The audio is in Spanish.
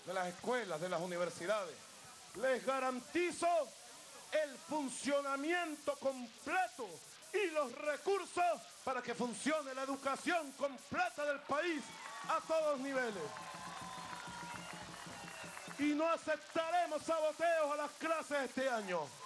de las escuelas, de las universidades. Les garantizo el funcionamiento completo y los recursos para que funcione la educación completa del país a todos niveles. Y no aceptaremos saboteos a las clases este año.